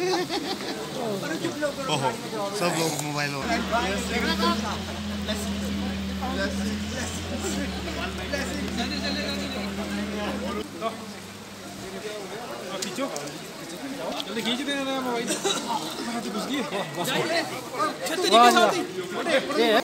ओहो, सब लोग मोबाइल हो खींचो जल्दी खींच देना मोबाइल।